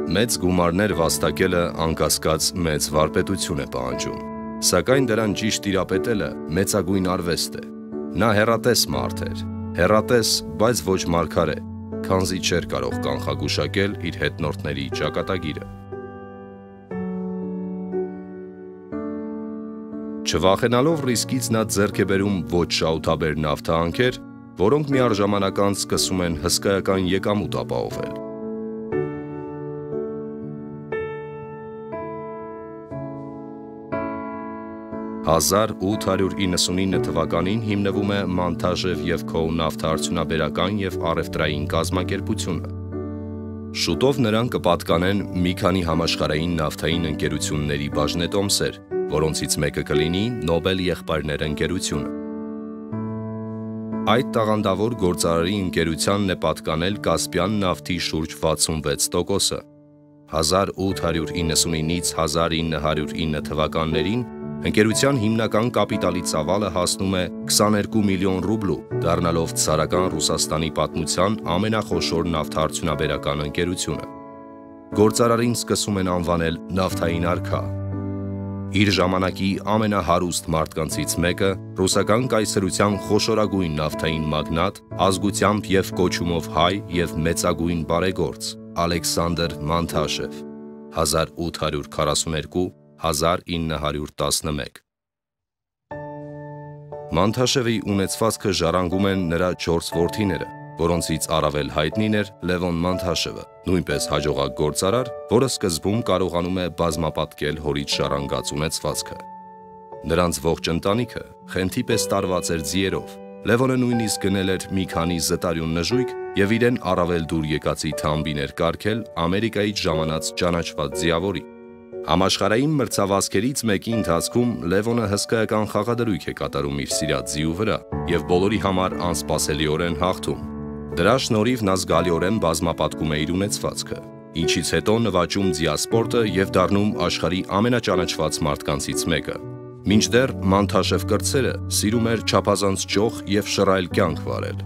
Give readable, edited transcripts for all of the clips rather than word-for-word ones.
Մեծ գումարներ վաստակելը անկասկած մեծ վարպետություն է պահանջում, սակայն դրան ճիշտ տիրապետելը մեծագույն արվեստ է։ Նա հեռատես մարդ էր, հեռատես, բայց ոչ մարգարե, քանզի չէր կարող կանխագուշակել իր հետնորդների ճակատագիրը։ Չվախենալով ռիսկից նա ձեռք է բերում ոչ շահութաբեր նավթահանքեր, որոնք միառժամանակ սկսում են հսկայական եկամուտ ապահովել։ 1899 թվականին հիմնվում է Մանթաշև և Քո նավթարդյունաբերական և առևտրային կազմակերպությունը։ Շուտով նրան կպատկանեն մի քանի համաշխարհային նավթային ընկերությունների բաժնետոմսեր, որոնցից մեկը կլինի Նոբել եղբայրներ ընկերությունը։ Այդ տաղանդավոր գործարարի ընկերությանն է պատկանել Կասպյան նավթի շուրջ 66%-ը։ 1899-ից 1909 թվականներին ընկերության հիմնական կապիտալի ծավալը հասնում է 22 միլիոն ռուբլու, դառնալով ցարական Ռուսաստանի պատմության ամենախոշոր նավթարդյունաբերական ընկերությունը։ Գործարարին սկսում են անվանել նավթային արքա։ Իր ժամանակի ամենահարուստ մարդկանցից մեկը, ռուսական կայսրության խոշորագույն նավթային մագնատ, ազգությամբ և կոչումով հայ և մեծագույն բարեգործ, Ալեքսանդր Մանթաշև, 1842-1911։ Մանթաշևի ունեցվածքը ժառանգում են նրա 4 որդիները, որոնցից առավել հայտնին էր Լևոն Մանթաշևը, նույնպես հաջողակ գործարար, որը սկզբում կարողանում է բազմապատկել հորից ժառանգած ունեցվածքը։ Նրանց ողջ ընտանիքը խենթի պես տարված էր ձիերով։ Լևոնը նույնիսկ գնել էր մի քանի զտարյուն նժույգ և իրեն առավել դուր եկածի թամբիներ կարգել Ամերիկայից ժամանած ճանաչված ձիավորի։ Համաշխարհային մրցավազքերից մեկի ընթացքում Լևոնը հսկայական խաղադրույք է կատարում իր սիրած ձիու վրա և բոլորի համար անսպասելիորեն հաղթում։ Դրա շնորհիվ նա զգալիորեն բազմապատկում է իր ունեցվածքը, ինչից հետո նվաճում ձիասպորտը և դառնում աշխարհի ամենաճանաչված մարդկանցից մեկը։ Մինչդեռ Մանթաշև կրտսերը սիրում էր չափազանց ճոխ և շռայլ կյանք վարել։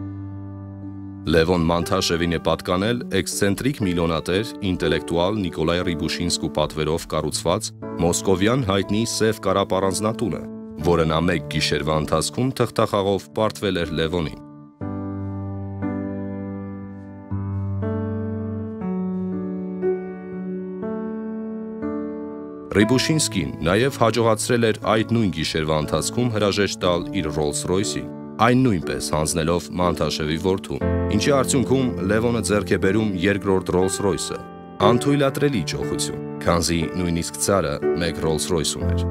Լևոն Մանթաշևին է պատկանել էքսցենտրիկ միլիոնատեր, ինտելեկտուալ Նիկոլայ Ռիբուշինսկու պատվերով կառուցված մոսկովյան հայտնի Սև կարապ առանձնատունը, որը նա մեկ գիշերվա ընթացքում թղթախաղով պարտվել էր Լևոնին։ Ռիբուշինսկին նաև հաջողացրել էր այդ նույն գիշերվա ընթացքում հրաժեշտ տալ իր Rolls Royce-ի, այն նույնպես հանձնելով Մանթաշևի որդուն, ինչի արդյունքում Լևոնը ձեռք է բերում երկրորդ Rolls Royce-ը, անթույլատրելի ճոխություն, քանզի նույնիսկ ցարը մեկ Rolls Royce ուներ։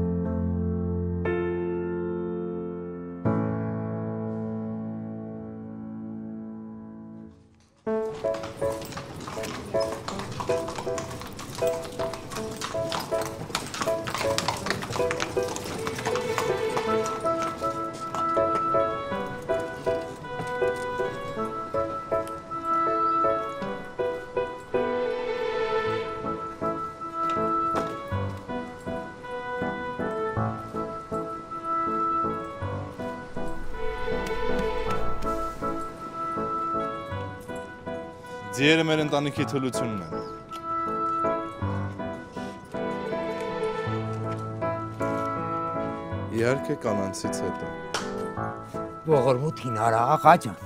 Ձիերը մեր ընտանիքի թուլությունն են։ Իհարկե կանանցից հետո։ Ողորմութ հինարա աղա ջան։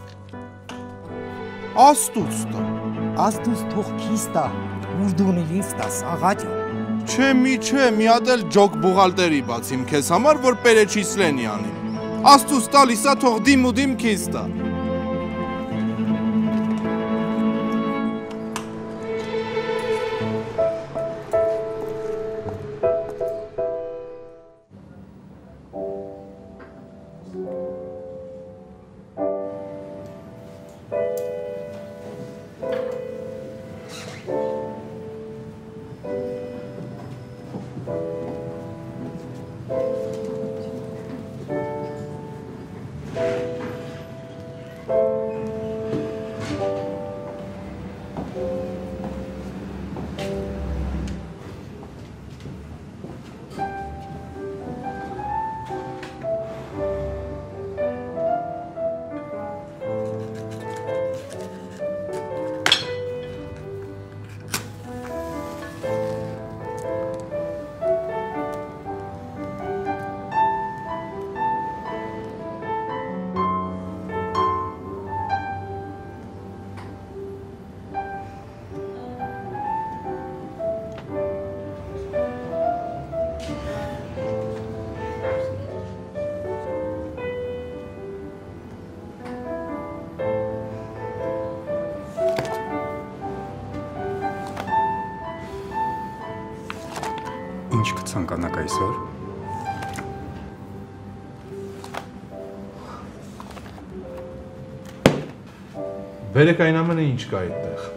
Աստուծ տա։ Աստուծ թող քիզ տա, ուր դու ունելիս տաս աղա ջան։ Չէ, մի հատ էլ ջոկ բուղալտերի բացիմ քեզ համար, որ պերեչիսլենի անիմ։ Աստուծ տալիսա թող դիմ ու դիմ քիզ տա։ ցանկանաք այսօր։ Բերեք այն ամենը ինչ կա այդտեղ։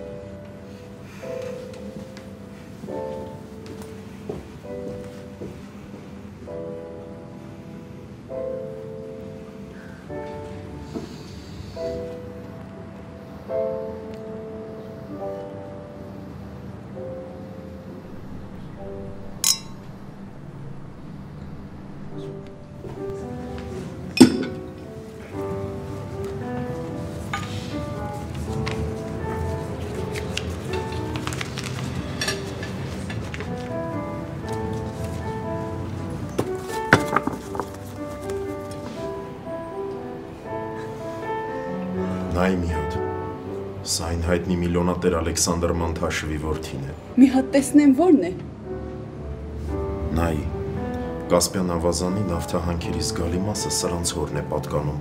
Նայ մի հատ, սա այն հայտնի միլիոնատեր Ալեքսանդր Մանթաշևի որդին է։ Մի հատ տեսնեմ որն է։ Նայ, Կասպյան ավազանի նավթահանքերի զգալի մասը սրանց հորն է պատկանում։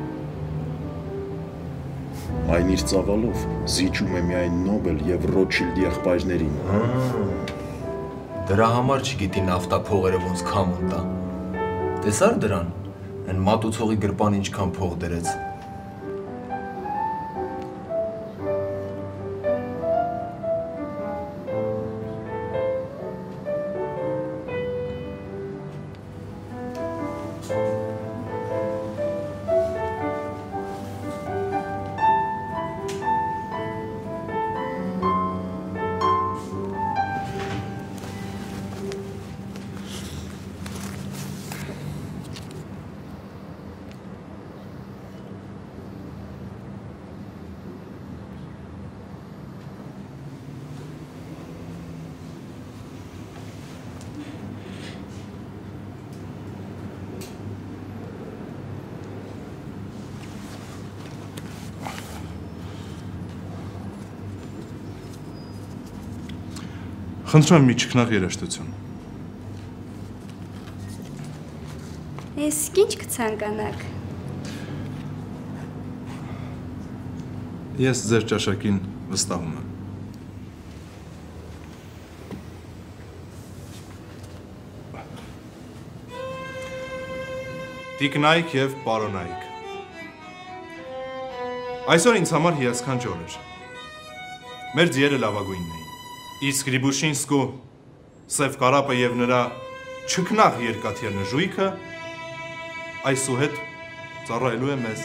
Այն իր ծավալով զիջում է միայն Նոբել և Ռոթշիլդի եղբայրներին։ Դրա համար չգիտի նավթա փողերը ոնց քամուն տա։ Տեսար դրան, այն մատուցողի գրպան ինչքան փող դրեց։ Խնդրում եմ մի չքնաղ երաժշտություն։ Իսկ ինչ կցանկանաք։ Ես ձեր ճաշակին վստահում եմ։ Տիկնայք և պարոնայք։ Այսօր ինձ համար հիասքանչ օր էր։ Մեր ձիերը լավագույնն էին։ Իսկ Ռիբուշինսկու սև կարապը և նրա չքնաղ երկաթյա նժույգը այսուհետ ծառայելու է մեզ։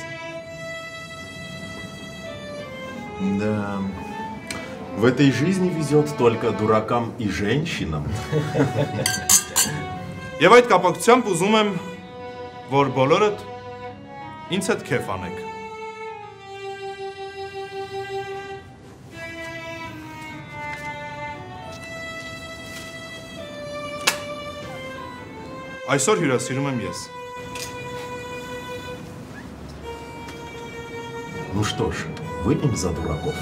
В этой жизни везет только дуракам и женщинам. Եվ այդ կապակցությամբ ուզում եմ, որ բոլորդ ինձ հետ քեֆ անեք։ Այսօր հյուրասիրում եմ ես։ Ну что ж, выпьем за дураков.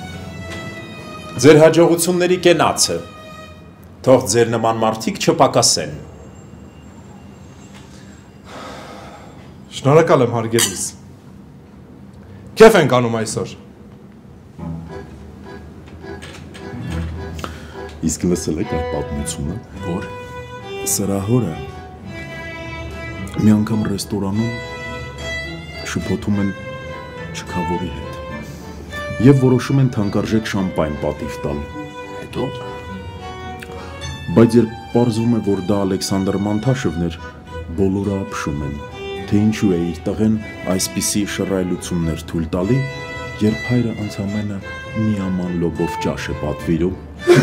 Ձեր հաջողությունների կենացը, թող ձեր նման մարդիկ չպակասեն։ Շնորհակալ եմ հարգելիս։ Քեֆ ենք անում այսօր։ Իսկ լսել եք այդ պատմությունը, որ սրա հորը մի անգամ ռեստորանում շփոթում են չքավորի հետ և որոշում են թանկարժեք շամպայն պատիվ տալ։ Հետո։ Բայց երբ պարզվում է, որ դա Ալեքսանդր Մանթաշևն էր, բոլորը ապշում են, թե ինչու է իր տղեն այսպիսի շռայլություններ թույլ տալի, երբ հայրը ընդամենը մի աման լոբով ճաշ է պատվիրում։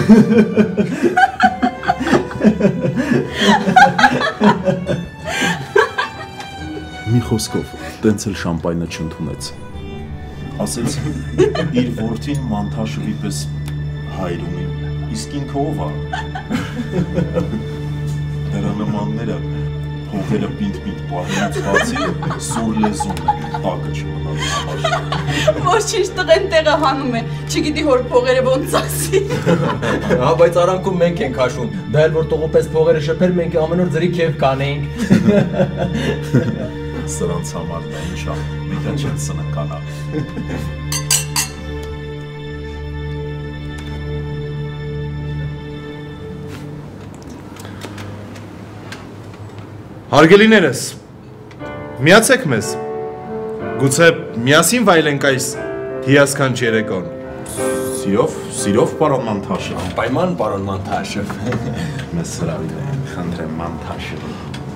Մի խոսքով, տենց էլ շամպայնը չընդունեց։ Ասեց, իր որդին Մանթաշևի պես հայր ունի, իսկ ինքը ով է։ Դրա նմանները փողերը պինդ-պինդ պահելուց բացի սուր լեզուն է, տակը չմնալու համար։ Ոչինչ տղեն տեղը հանում է, չգիտի հոր փողերը ոնց ասի։ Հա, բայց արանքում մենք ենք հաշվում, դա էլ որ տողոպես փողերը շփեր, մենք ամեն օր ձրի քեֆ կանեինք։ Սրանց համար դա ինչ է, մեկը չեն սննկանա։ Հարգելիներս, միացեք մեզ, գուցե միասին վայելենք այս հիասքանչ երեկոն։ Սիրով, պարոն Mantashev։ Պայման, պարոն Mantashev։ Մեզ հրավիրել են, խնդրեմ Mantashev։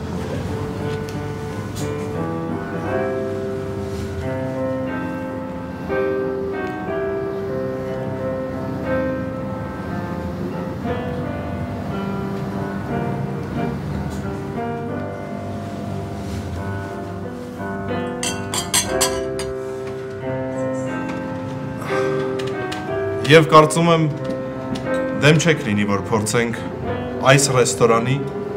Եվ կարծում եմ դեմ չեք լինի, որ փորձենք այս ռեստորանի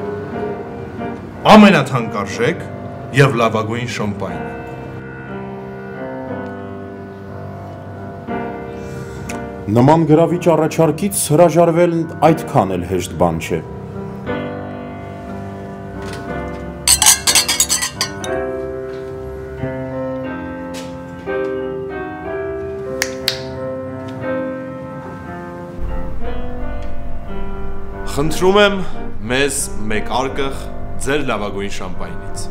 ամենաթանկարժեք եւ լավագույն շամպայնը։ Նման գրավիչ առաջարկից հրաժարվել այդքան էլ հեշտ բան չէ։ Խնդրում եմ մեզ մեկ արկղ ձեր լավագույն շամպայնից։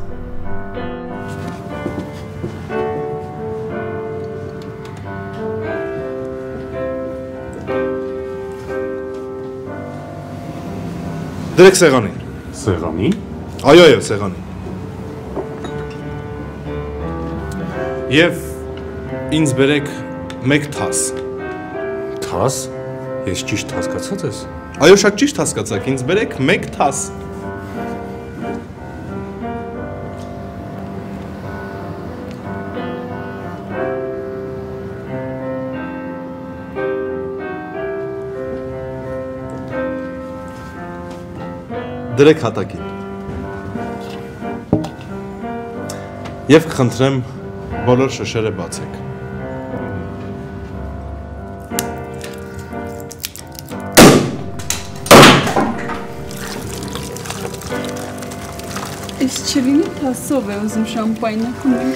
Դրեք սեղանին։ Սեղանի։ Այո, սեղանին։ Եվ ինձ բերեք մեկ թաս։ Թաս։ Ես ճիշտ հասկացած ես։ Այո, շատ ճիշտ հասկացաք, ինձ բերեք մեկ թաս։ Դրեք հատակին։ Եվ կխնդրեմ բոլոր շշերը բացեք։ Ես չլինի թասով է ուզում շամպայնը խմել։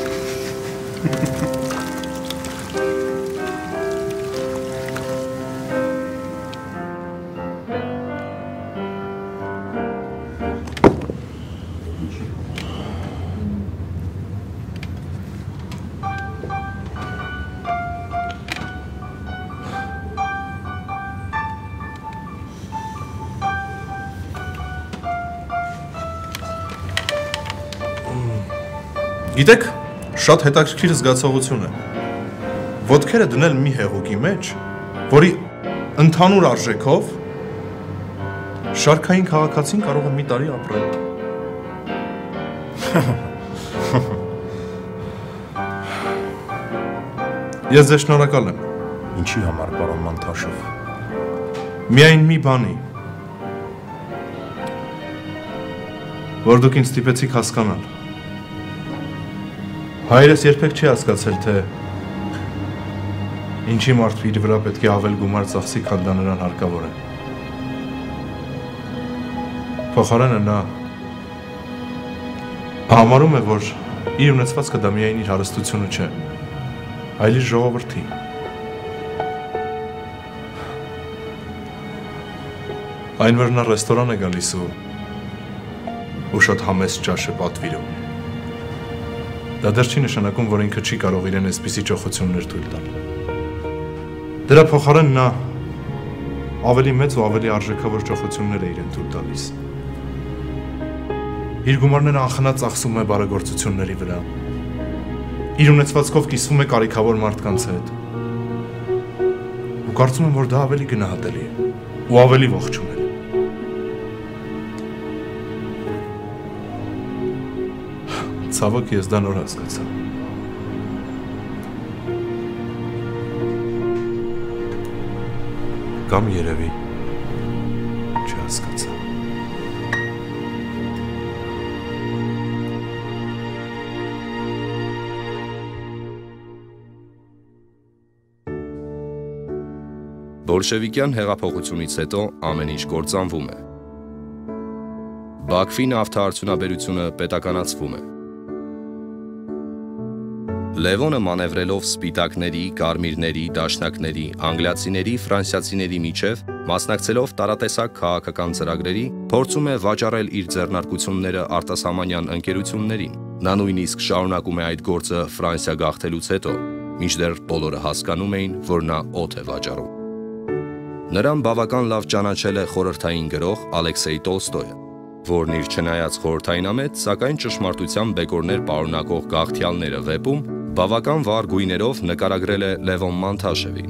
Գիտեք, շատ հետաքրքիր զգացողություն է։ Ոտքերը դնել մի հեղուկի մեջ, որի ընդհանուր արժեքով շարքային քաղաքացին կարող է մի տարի ապրել։ Ես ձեզ շնորհակալ եմ։ Ինչի համար, պարոն Mantashev։ Միայն մի բանի, որ դուք ինձ ստիպեցիք հասկանալ։ Հայրս երբեք չի հասկացել, թե ինչի մարդու իր վրա պետք է ավել գումար ծախսի, քան դա նրան հարկավոր է։ Փոխարենը նա համարում է, որ իր ունեցվածքը դա միայն իր հարստությունը չէ, այլ իր ժողովրդի։ Այն որ նա ռեստորան է գալիս ու շատ համեստ ճաշ է պատվիրում։ Դա դեռ չի նշանակում, որ ինքը չի կարող իրեն այսպիսի ճոխություններ թույլ տալ։ Դրա փոխարեն նա ավելի մեծ ու ավելի արժեքավոր ճոխություններ է իրեն թույլ տալիս։ Իր գումարները անխնա ծախսում է բարեգործությունների վրա։ Իր ունեցվածքով կիսվում է կարիքավոր մարդկանց հետ։ Ու կարծում եմ, որ դա ավելի գնահատելի է ու ավելի ողջունելի։ Ցավոք ես դա նոր հասկացա։ Կամ երևի չհասկացա։ Բոլշևիկյան հեղափոխությունից հետո ամեն ինչ կործանվում է։ Բաքվի նավթարդյունաբերությունը պետականացվում է։ Լևոնը մանևրելով սպիտակների, կարմիրների, դաշնակների, անգլիացիների, ֆրանսիացիների միջև, մասնակցելով տարատեսակ քաղաքական ծրագրերի, փորձում է վաճառել իր ձեռնարկությունները արտասահմանյան ընկերություններին։ Նա նույնիսկ շարունակում է այդ գործը Ֆրանսիա գաղթելուց հետո, մինչդեռ բոլորը հասկանում էին, որ նա օդ է վաճառում։ Նրան բավական լավ ճանաչել է խորհրդային գրող Ալեքսեյ Տոլստոյը, որն իր չնայած խորհրդայնամետ, սակայն ճշմարտության բեկորներ պարունակող գաղթյալները վեպում բավական վառ գույներով նկարագրել է Լևոն Մանթաշևին։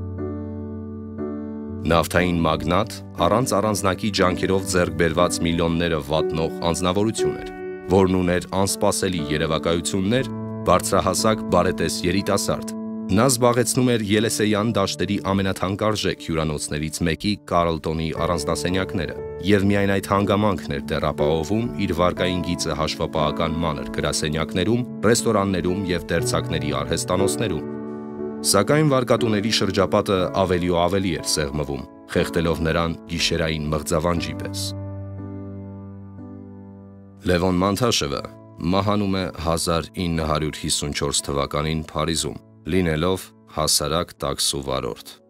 Նավթային մագնատ, առանց առանձնակի ջանքերով ձեռք բերված միլիոնները վատնող անձնավորություն էր, որն ուներ անսպասելի երևակայություններ, բարձրահասակ բարետես երիտասարդ։ Նա զբաղեցնում էր Ելեսեյան դաշտերի ամենաթանկարժեք հյուրանոցներից մեկի Կարլտոնի առանձնասենյակները, եւ միայն այդ հանգամանքն էր դեռ ապահովում իր վարկային գիծը հաշվապահական մանր գրասենյակներում, ռեստորաններում եւ դերձակների արհեստանոցներում։ Սակայն վարկատուների շրջապատը ավելի ու ավելի էր սեղմվում, խեղդելով նրան գիշերային մղձավանջի պես։ Լևոն Մանթաշևը մահանում է 1954 թվականին Փարիզում, լինելով հասարակ տաքսու վարորդ։